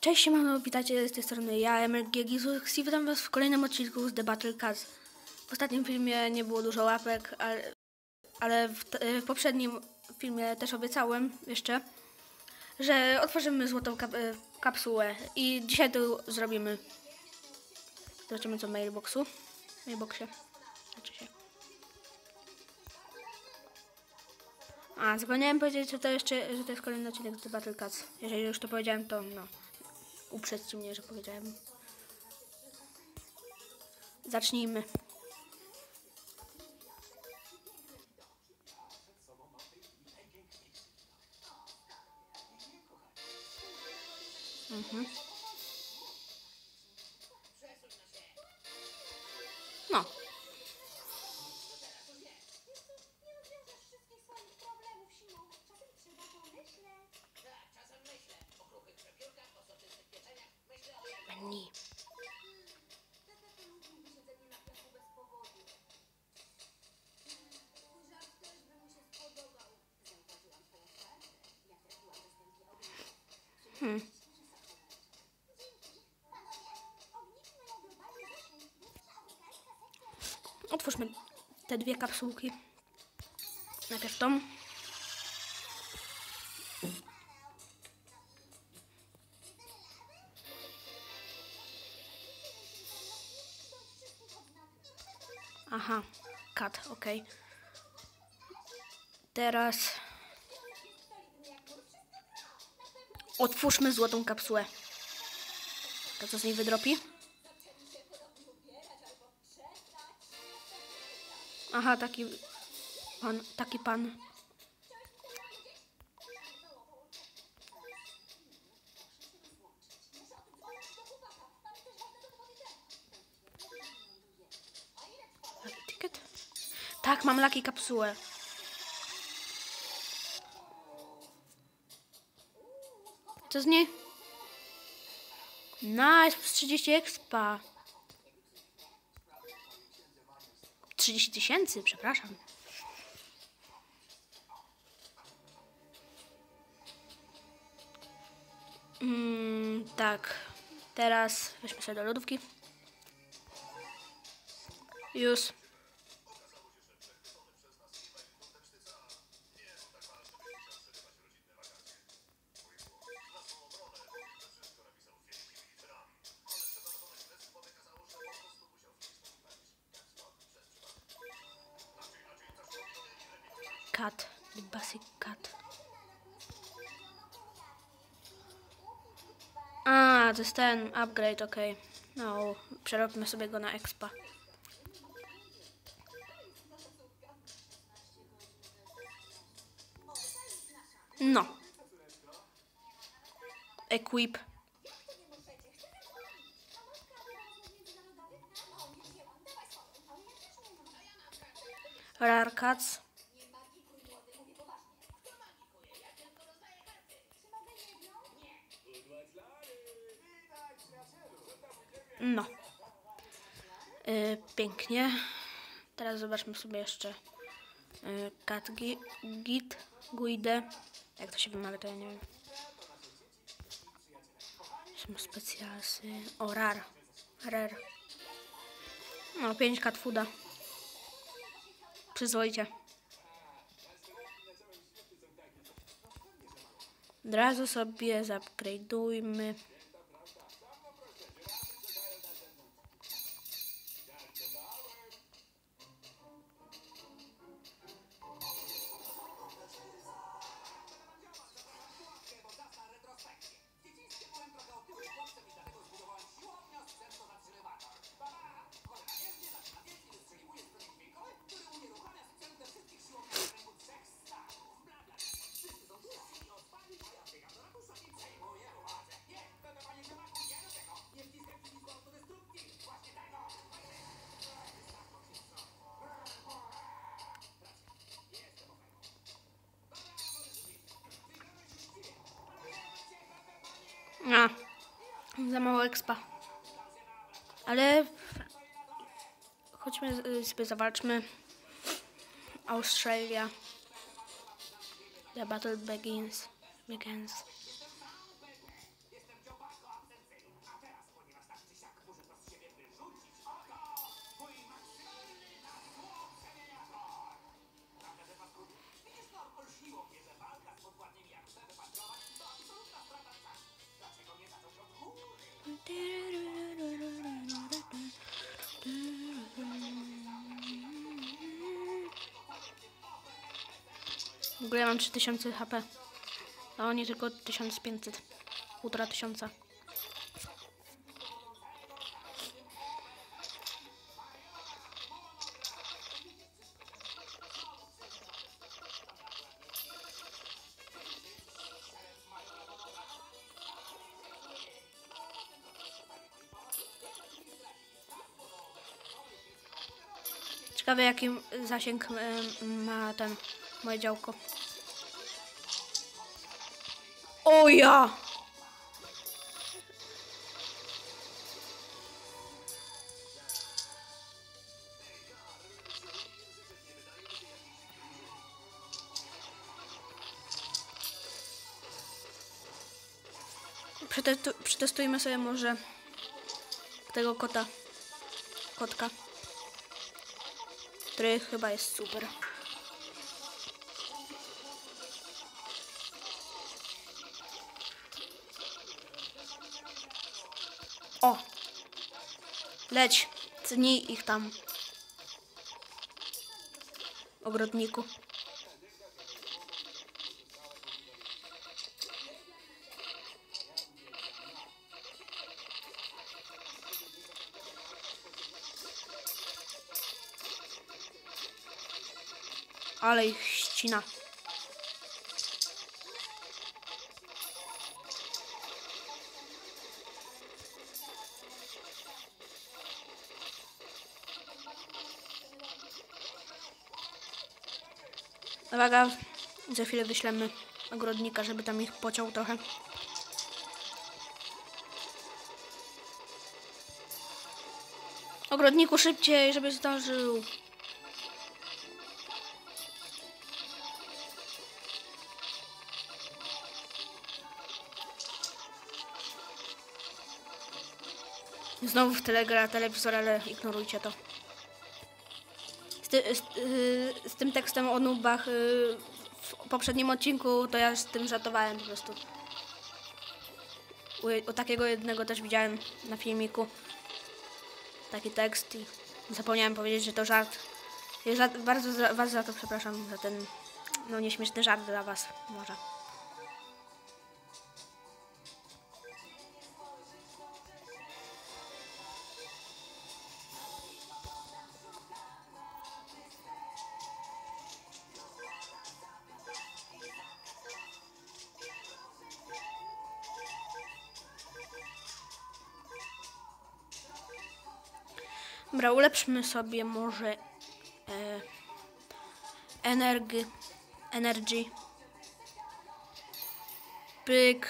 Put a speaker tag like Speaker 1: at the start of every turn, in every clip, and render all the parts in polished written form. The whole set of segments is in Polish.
Speaker 1: Cześć, siemano, witajcie z tej strony ja, MLG i witam was w kolejnym odcinku z The Battle Cats. W ostatnim filmie nie było dużo łapek, ale w poprzednim filmie też obiecałem jeszcze, że otworzymy złotą kapsułę i dzisiaj to zrobimy. Zobaczymy co w mailboxie. Znaczy się. Zapomniałem powiedzieć, że to jest kolejny odcinek z The Battle Cats. Jeżeli już to powiedziałem, to no. Uprzedzcie mnie, że powiedziałem. Zacznijmy. No. Menu. Otwórzmy te dwie kapsułki. Najpierw tą. Aha, cut, ok. Teraz otwórzmy złotą kapsułę. To co z niej wydropi? Aha, taki pan. Lucky ticket? Tak, mam lucky kapsułę. Co z niej? Nice, plus 30 expa. 30 000, przepraszam. Tak. Teraz weźmy sobie do lodówki. Już. Cat, the basic cat. To jest ten upgrade, ok. No, przerobimy sobie go na expa. No. Equip. Rare cats. No. Pięknie. Teraz zobaczmy sobie jeszcze cat guide. Jak to się wymawia, to ja nie wiem. Są specjalsy. O, rare. No, 5 cat fooda. Przyzwoicie. Od razu sobie zupgrade'ujmy. Za mało expa. Ale chodźmy sobie zawalczmy. Australia. The battle begins. ogóle ja mam 3000 HP. A oni tylko 1500. 1500. Ciekawe jaki zasięg ma ten moje działko. O ja! Przetestujmy sobie może tego kotka, który chyba jest super. O! Leć! Cnij ich tam. Ogrodniku. Ale ich ścina. Uwaga, za chwilę wyślemy ogrodnika, żeby tam ich pociął trochę. Ogrodniku szybciej, żeby zdążył. Znowu w tyle gra telewizor, ale ignorujcie to. Z tym tekstem o nubach w poprzednim odcinku to ja z tym żartowałem po prostu. U takiego jednego też widziałem na filmiku taki tekst i zapomniałem powiedzieć, że to żart. Bardzo was za to przepraszam, za ten nieśmieszny żart dla was może. Dobra, ulepszmy sobie może energy. Pyk.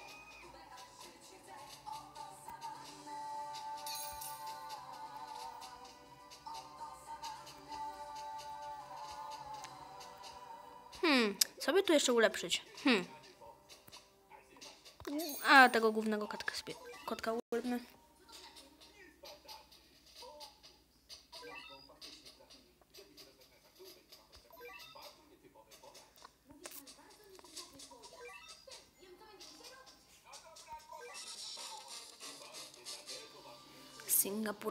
Speaker 1: Co by tu jeszcze ulepszyć? A tego głównego kotka ulepmy. Singapur.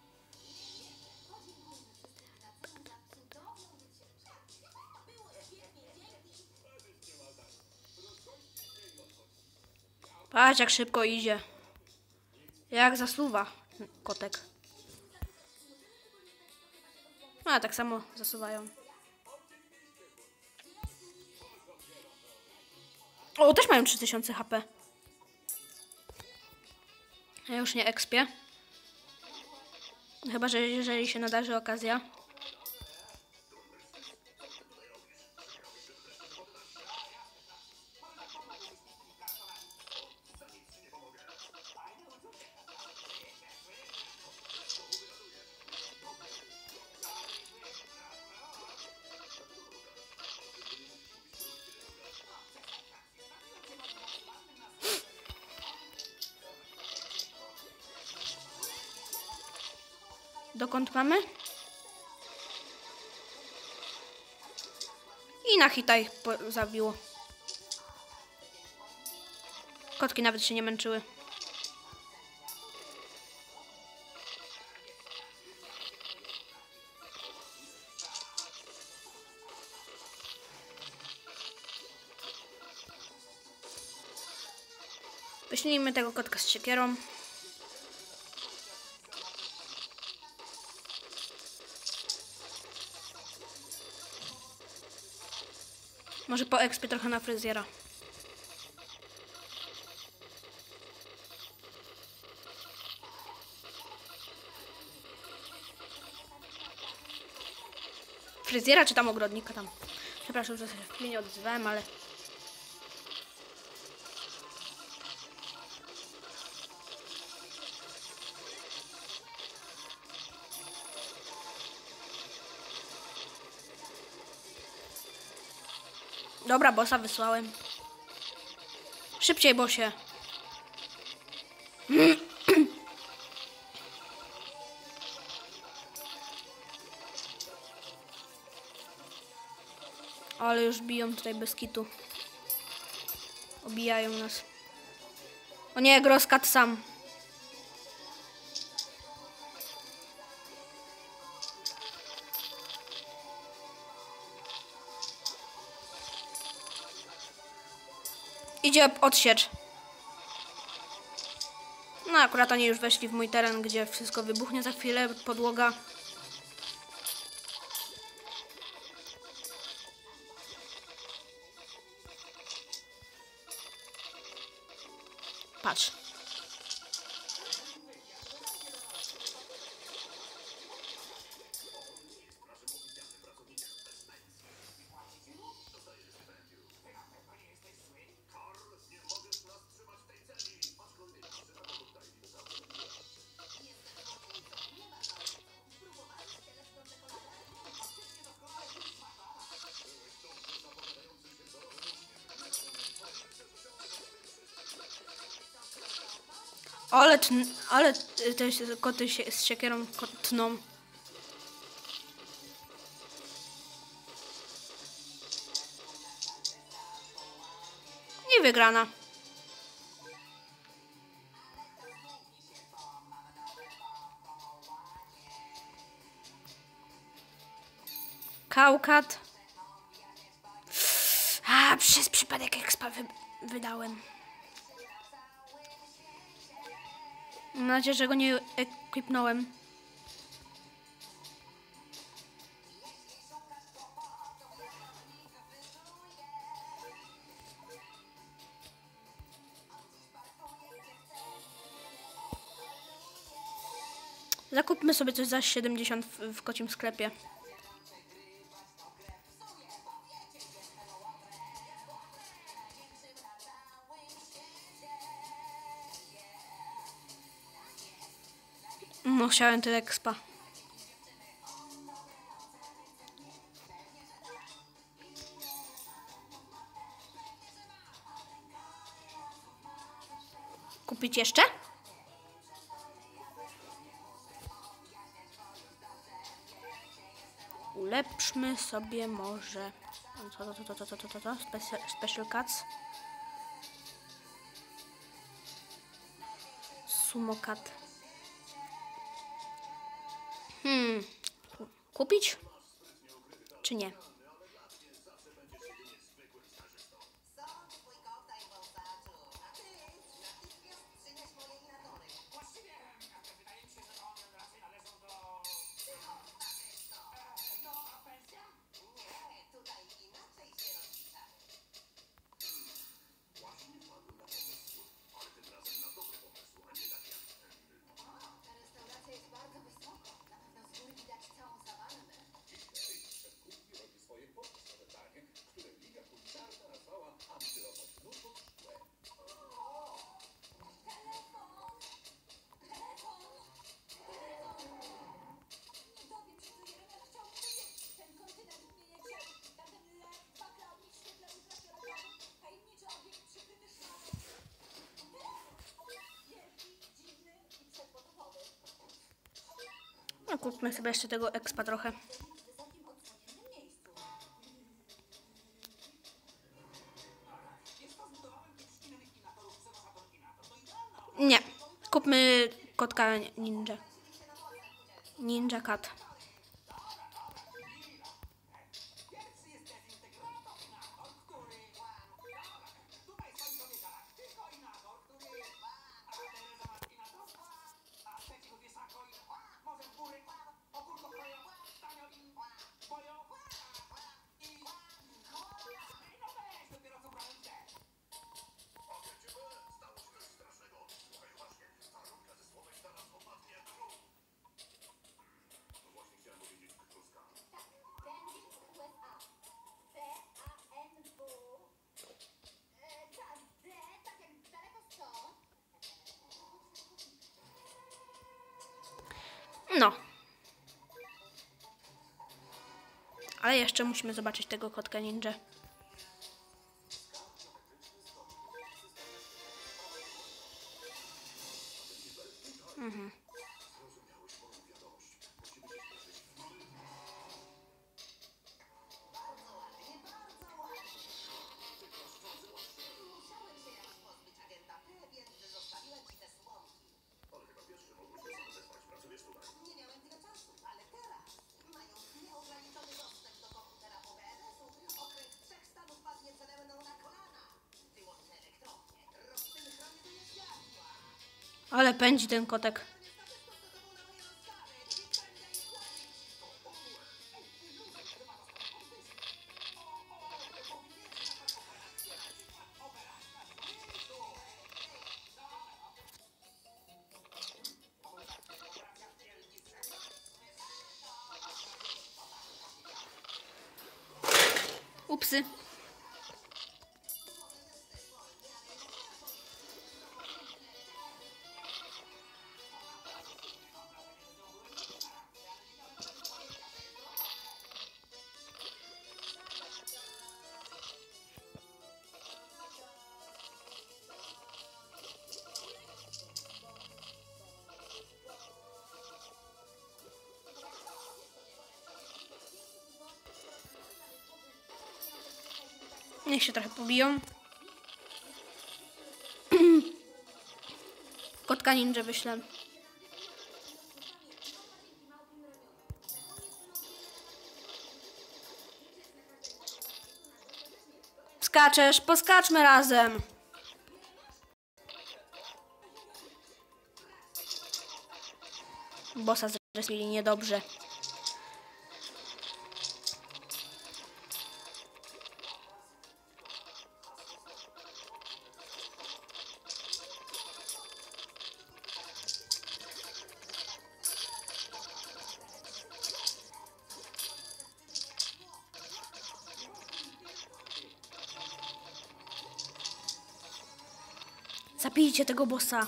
Speaker 1: Patrz jak szybko idzie. Jak zasuwa kotek. A tak samo zasuwają. O, też mają 3000 HP. Ja już nie expię. Chyba, że jeżeli się nadarzy okazja. Dokąd mamy? I na hita ich zabiło. Kotki nawet się nie męczyły. Wyślijmy tego kotka z siekierą. Może po expie trochę na fryzjera. Fryzjera czy tam ogrodnika tam. Przepraszam, że się w chwili nie odzywałem, ale... Dobra, bossa wysłałem. Szybciej, bossie. Ale już biją tutaj bez kitu. Obijają nas. O nie, Groskat sam. Idzie odsiecz. No akurat oni już weszli w mój teren, gdzie wszystko wybuchnie za chwilę, podłoga. Patrz. Ale te koty się z siekierą tną. I wygrana. Kaukat. A, przez przypadek expa wydałem. Mam nadzieję, że go nie equipnąłem. Zakupmy sobie coś za 70 w kocim sklepie. No, chciałem tyle expa. Kupić jeszcze? Ulepszmy sobie może... Co? Special Cuts. Sumo Cut. Kupić? Czy nie? No, kupmy sobie jeszcze tego expa trochę. Nie, kupmy kotka ninja. Ninja Cat. No. Ale jeszcze musimy zobaczyć tego kotka ninja. Ale pędzi ten kotek. Upsy. Niech się trochę pobiją. Kotka ninja wyślę. Skaczesz, poskaczmy razem. Bossa zresili niedobrze. Zabijcie tego bossa.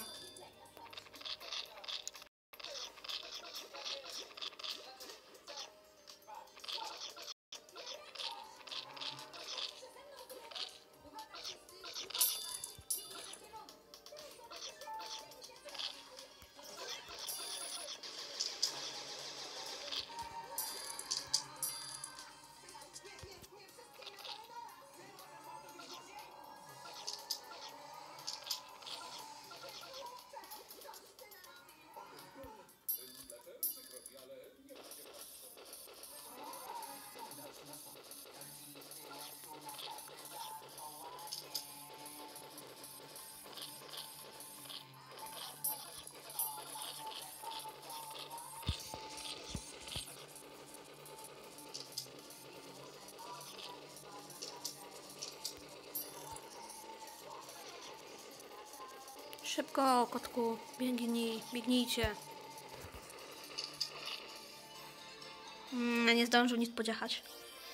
Speaker 1: Szybko, kotku, biegnijcie. Nie zdążył nic podziachać.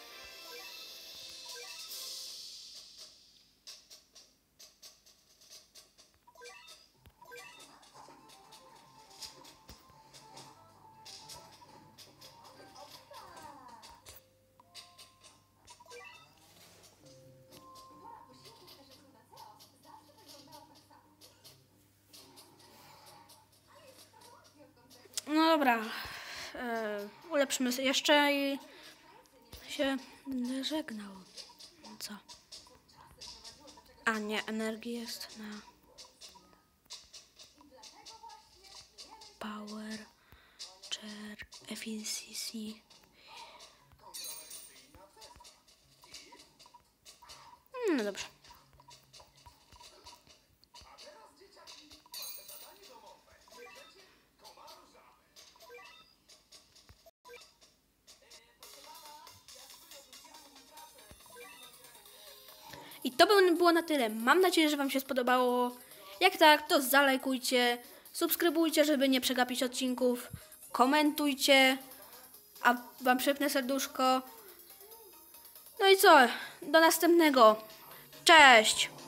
Speaker 1: No dobra, ulepszymy sobie jeszcze i się będę żegnał. Co? A nie, energii jest na power, chair, efficiency. No dobrze. I to by było na tyle. Mam nadzieję, że wam się spodobało. Jak tak, to zalajkujcie, subskrybujcie, żeby nie przegapić odcinków, komentujcie, a wam przypnę serduszko. No i co? Do następnego. Cześć!